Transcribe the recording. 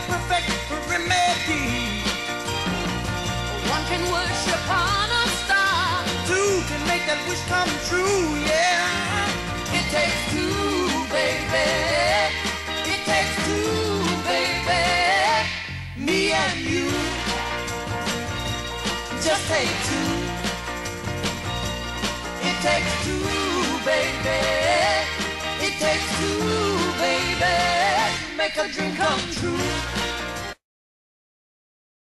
perfect remedy. One can worship on a star. Two can make that wish come true, yeah. It takes two, baby. It takes two, baby. Me and you, just take two. It takes two, baby. It takes two, baby. Make a dream come true.